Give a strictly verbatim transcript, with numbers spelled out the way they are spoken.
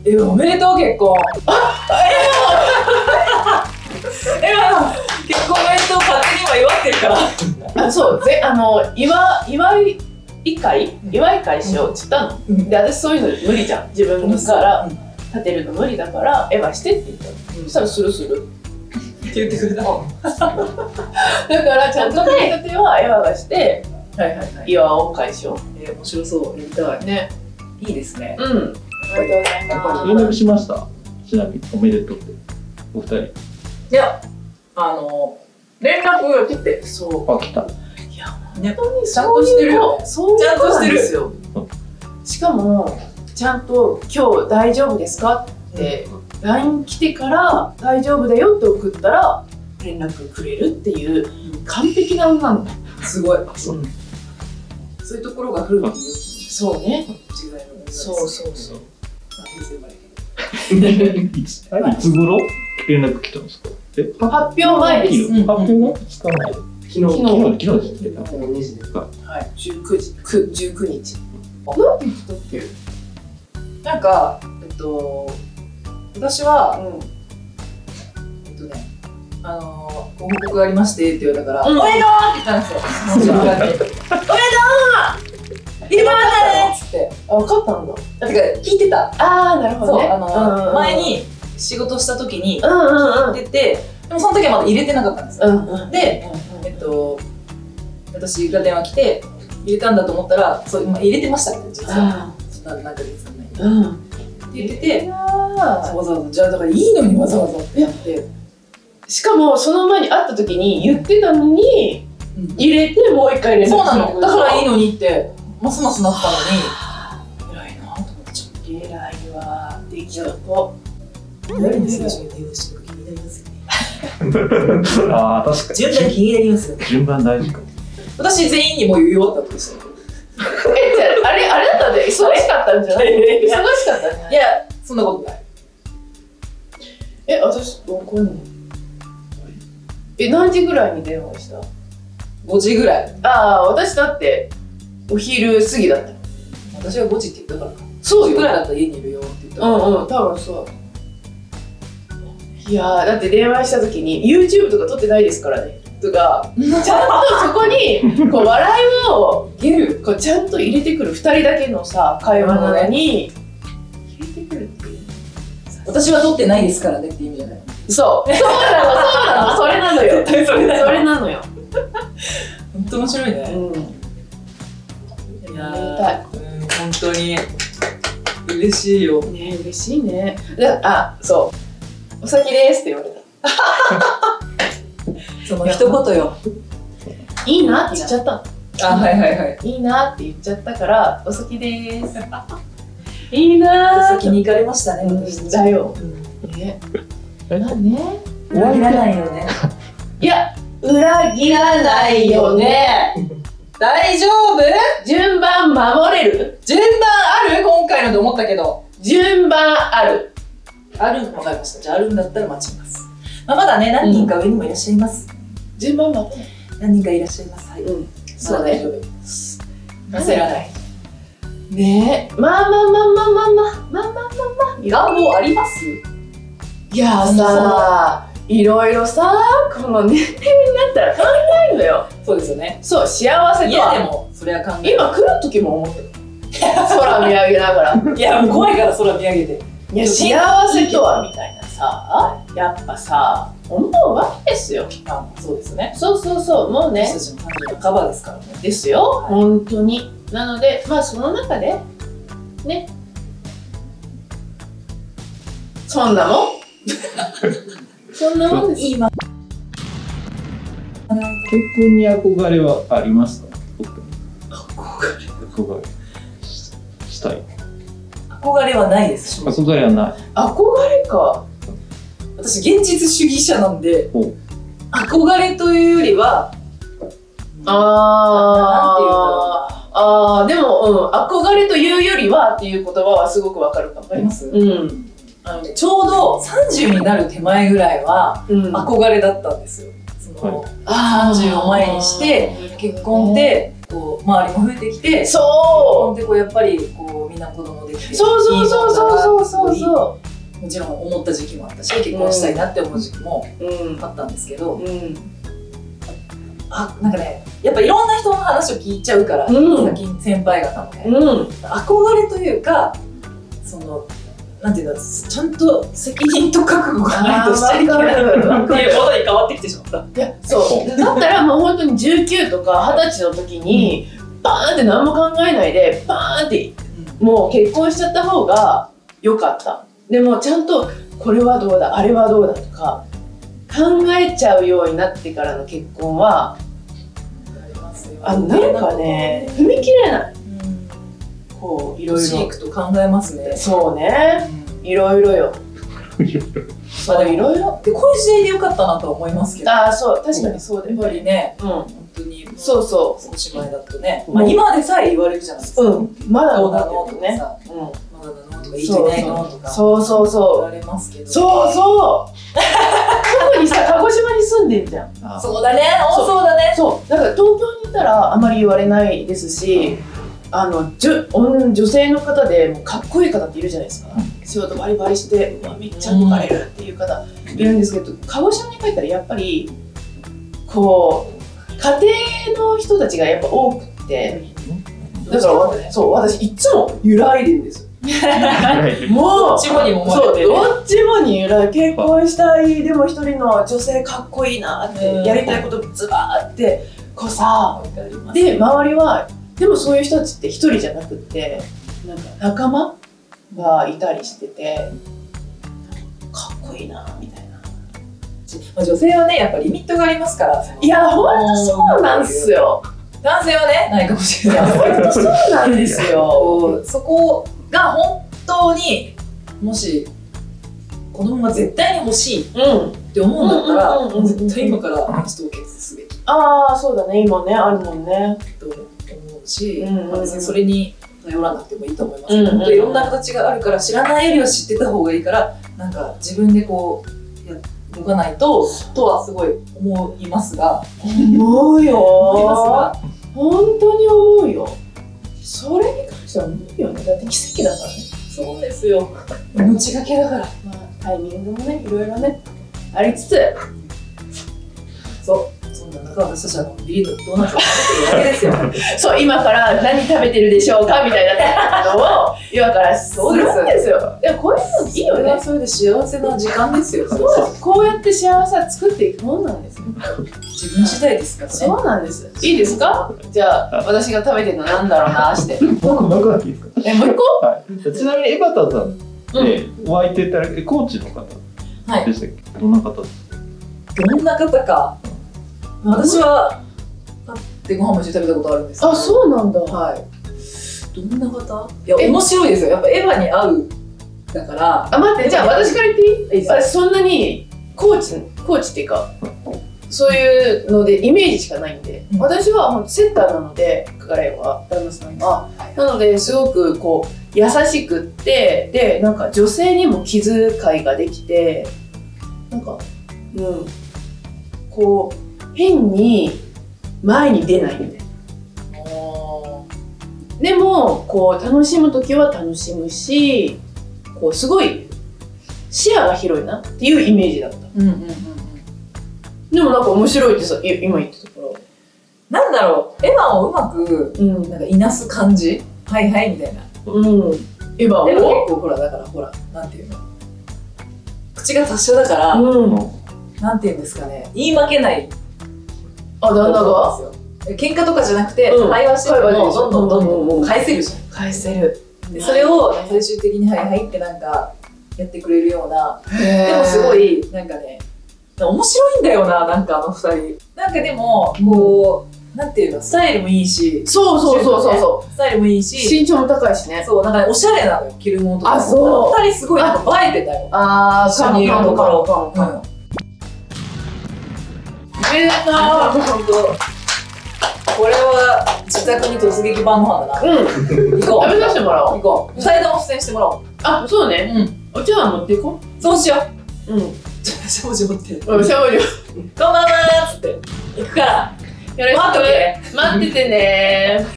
え、おめでとう結婚。え、結婚おめでとう勝手に今祝ってるから。 あ、そう、ぜ、あの、祝、祝い会祝い会しようって言ったの。で、私そういうの無理じゃん。自分から立てるの無理だから、エヴァしてって言ったの。そしたらするする。 って言ってくれた。だから、ちゃんと組み立てはエヴァがして、 はいはいはい。 祝おう会しよう。 えー、面白そう。やりたい。 ね。 いいですね。 うん。ありがとうございます。 連絡しました。ちなみに、おめでとうって。お二人。 いや、あの、連絡が来て、そう。 あ、来た。 いや、 ね、 本当にちゃんとしてるよね。 そういうことなんですよ。しかも、ちゃんと今日大丈夫ですかって、ライン 来てから大丈夫だよって送ったら連絡くれるっていう完璧な女なの。 すごい。 そう。 そういうところが来るのにそうね。 違いの。 そうそうそう。 いつ頃連絡来たんですか？え、 発表前です。 発表のいつかまえ。 昨日、 昨日、昨日ですね。 もうにじです。 はい、じゅうくじ、じゅうくにち。 なんて言ってたっけ？なんか、えっと、私は、えっとね、あのー、ご報告がありましてって言われたから、おめでとうって言ったんですよ。おめでとう入れたんだねっつって。 あ、分かったんだ。 だってか、聞いてた。 ああ、なるほどね。 そう、あのー、前に仕事した時にうんうんうん。 聞いてて、でもその時はまだ入れてなかったんですよ。 うんうん。 で、えっと、私が電話来て、入れたんだと思ったら、そう、今入れてましたね、実は。そんな何ヶ月もない。 うん。 って言ってて、わあざわざ、じゃあだからいいのにわざわざってやって。 しかも、その前に会った時に言ってたのに、入れてもう一回連絡する。 そうなの。だからいいのにって、ますますなったのに、偉いなと思っちゃって。 偉いわ。できた子。 誰に最初に電話してるか気になりますよね。 ああ、確かに。 順番気になりますよね。 順番大事か。 私全員にもう言い終わったことでした。 え、じゃあ、あれ、あれだったんで、忙しかったんじゃない？忙しかったんじゃない？ いや、そんなことない。 え、私、わかんない。え、何時ぐらいに電話した？ ごじぐらい。 ああ、私だって、お昼過ぎだった。 私はごじって言ったからか。 そうよ。 ぐらいだったら家にいるよって言ったから。 うんうん、多分そう。いやー、だって電話した時に YouTube とか撮ってないですからねとか、ちゃんとそこにこう笑いをゲルこうちゃんと入れてくるふたりだけのさ会話なのに入れてくるっていう。 私は撮ってないですからねって意味じゃない。 そうそうなのそうなのそれなのよ。 絶対それだよ。 それなのよ。 本当面白いね。 うん。 いやありがたい。 ー、うん、本当に嬉しいよ。 ね、嬉しいね。だあ、そう。お先ですって言われた。 その一言よ。 いいなって言っちゃったの。 あ、はいはいはい。 いいなって言っちゃったから、お先でーす。いいなー。 先に行かれましたね、私だよ。ね。まあね。 裏切らないよね。 いや、裏切らないよね。 大丈夫？ 順番守れる？ 順番ある？今回ので思ったけど。 順番ある。 ある、わかりました。じゃああるんだったら待ちます。まあ、まだね、何人か上にもいらっしゃいます。 順番守れる。 何人かいらっしゃいます。はい。 うん。 そうね。焦らない。 ねえ。まあまあまあまあまあまあまあまあまあまあ。 願望あります？ いやさ、いろいろさ、この年齢になったら考えるのよ。 そうですよね。 そう、幸せといやは。 でも、それは考え今来る時も思ってる。空見上げながら。 いや、もう怖いから空見上げて。 いや、幸せとはみたいなさ、やっぱさ、思うわけですよ。 あ、そうですね。 そうそうそう、もうね。 私たちもさんじゅう半ばですからね。 ですよ、本当に。なので、まあその中で、ね。そんなもんそんなもんです。 今。 結婚に憧れはありますか？ 憧れ。 憧れししたい。 憧れはないです。 憧れはない。 憧れか。 私、現実主義者なんで、 お憧れというよりは、 あー。あー、でも、うん、憧れというよりはっていう言葉はすごくわかるかも。 わかります？ うん。 あのね、ちょうどさんじゅうになる手前ぐらいは、 うん、 憧れだったんですよ。その、 はいさんじゅうを前にして結婚ってこう周りも増えてきて、結婚そってこうやっぱりこうみんな子供できてそうそうそうそうそうそういいもんだなってもちろん思った時期もあったし、結婚したいなって思う時期もあったんですけど、 うん、 あ、なんかね、やっぱいろんな人の話を聞いちゃうから、 うん、 先に先輩方もね、 うん、 憧れというか、そのなんていうの、ちゃんと責任と覚悟がないとしちゃいけないっていうことに変わってきてしまった。 いや、そうだったらもう本当にじゅうきゅうとかはたちの時にバーンって何も考えないでバーンってもう結婚しちゃった方が良かった。でもちゃんとこれはどうだあれはどうだとか考えちゃうようになってからの結婚はあ、なんかね、踏み切れない。こういろいろいくと考えますね。 そうね、いろいろよ。そういろいろ。 で、こういう時代でよかったなとは思いますけど。 ああ、そう、確かにそうだよ。 やっぱりね、 うん、 本当にそうそう。 少し前だとね、まあ今でさえ言われるじゃないですか。 うん、まだどうなのとかね。 さ、まだなのとかいいじゃないのとか。 そうそうそう。 言われますけど。 そうそう。特にさ、鹿児島に住んでんじゃん。 そうだね、そうだね。 そう、だから東京にいたらあまり言われないですし。あの女, 女性の方でもうかっこいい方っているじゃないですか。仕事バリバリしてうわめっちゃ憧れるっていう方いるんですけど、鹿児島に帰ったらやっぱりこう家庭の人たちがやっぱ多くて、だから私、そう私いつも揺らいでるんですよ。もうどっちもにもそうどっちもに揺らい、結婚したい、でも一人の女性かっこいいなって、やりたいことズバーってこうさ、で周りはでもそういう人たちって一人じゃなくってなんか仲間がいたりしててかっこいいなみたいな。 女性はねやっぱリミットがありますから。 いやほんとそうなんすよ。 男性はねないかもしれない。 ほんとそうなんですよ。 そこが本当にもし子供が絶対に欲しいって思うんだったら絶対今から人を決すべき。 ああそうだね、今ねあるもんねと思うし、別にそれに頼らなくてもいいと思いますけど、本当いろんな形があるから知らないよりは知ってた方がいいから、なんか自分でこうや動かないととはすごい思いますが、 思うよ思いますが本当に思うよ。それに関しては思うよね。だって奇跡だからね。 そうですよ、命がけだから。 まあタイミングもねいろいろねありつつ、 そうそんな中私たちはビリのドーナツを食べてるわけですよ。 そう今から何食べてるでしょうかみたいなのを今からするんですよ。でもこういうのいいよね。 それで幸せな時間ですよ。 そうこうやって幸せは作っていくもんなんですよ。 自分次第ですからね。 そうなんです。いいですか？じゃあ私が食べてるのなんだろうなして。 僕もう一個だけいいですか？ えもう一個？ はい。ちなみに江端さんでお相手ってコーチの方でしたっけ？どんな方ですか？ どんな方か。私は立ってご飯も一緒に食べたことあるんですけど。 あ、そうなんだ。 はい。どんな方？いや面白いですよ。やっぱエヴァに合うだから。 あ、待って、じゃあ私から言っていい？ いいです。 私そんなにコーチコーチっていうかそういうのでイメージしかないんで、うん、私はもうセッターなので彼は旦那さんがなのですごくこう優しくってでなんか女性にも気遣いができてなんかうんこう。変に前に出ないみたいな。でもこう楽しむ時は楽しむしこうすごい視野が広いなっていうイメージだった。うんうんうんうん、でもなんか面白いってさ今言ったところなんだろうエヴァをうまく、うん、なんかいなす感じはいはいみたいな。うん、エヴァを結構ほらだからほらなんていうの口が達者だから、うん、なんていうんですかね言い負けない。あ、旦那が喧嘩とかじゃなくて、うん、会話してもどんどんどんどんもう返せるじゃん。 返せる。 でそれを最終的にはいはいってなんかやってくれるような。でもすごいなんかね面白いんだよななんかあの二人。なんかでもこうなんていうのスタイルもいいし。 そうそうそうそうそう。 スタイルもいいし。 身長も高いしね。 そうなんかおしゃれなのよ着るものとか。 あそう。 二人すごいなんか映えてたよ。 ああカニ色とか。えーなぁ、ほんとこれは自宅に突撃晩ご飯だな。うん行こう食べさせてもらおう。 行こうふたりとも出演してもらおう。 あ、そうね。うんお茶碗持っていこう。そうしよう。うん少女持ってる。 うん、少女こんばんはーっつって行くからよろしく待っててねー。